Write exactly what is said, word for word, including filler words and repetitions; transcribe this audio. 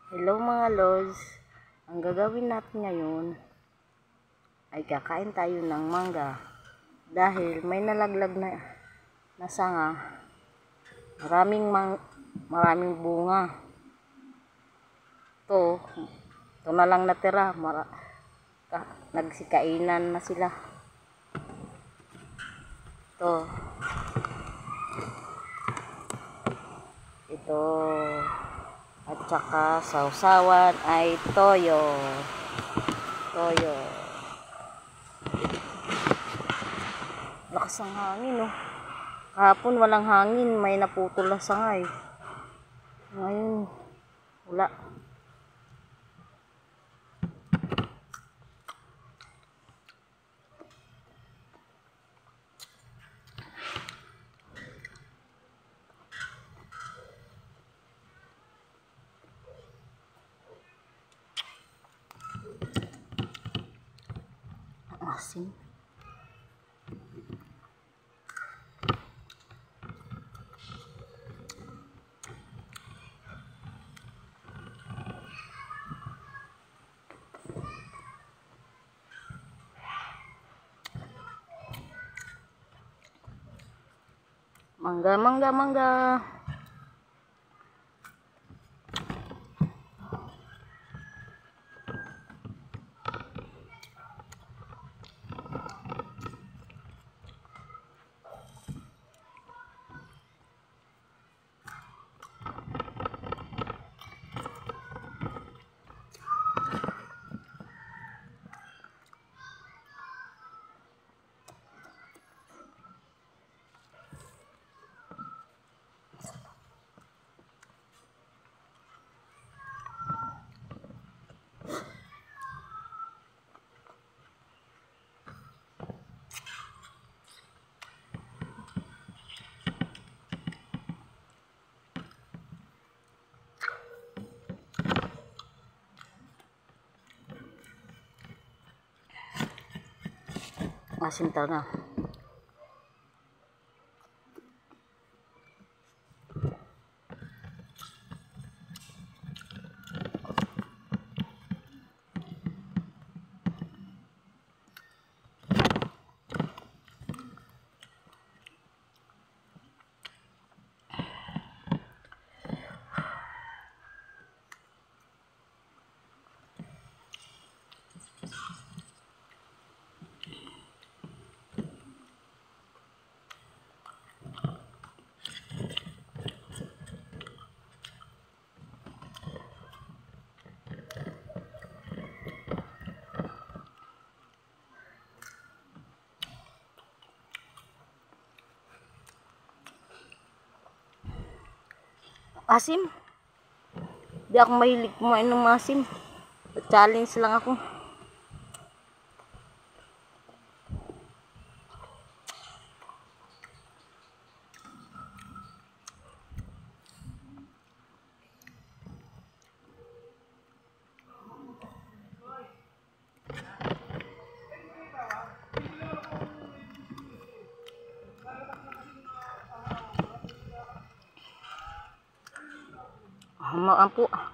Hello mga lods, ang gagawin natin ngayon ay kakain tayo ng mangga dahil may nalaglag na, na sanga, maraming, mang, maraming bunga. Ito, ito na lang natira, Mara, ka, nagsikainan na sila. Ito, ito. At saka sausawan ay toyo. Toyo. Lakas ang hangin, oh. Kahapon walang hangin, may naputol na sangay. Ngayon, wala. Asin. Mangga, mangga, mangga. Asin talaga. Asim. Di ako mahilig kumain ng asim. Challenge lang ako. Hamaan po.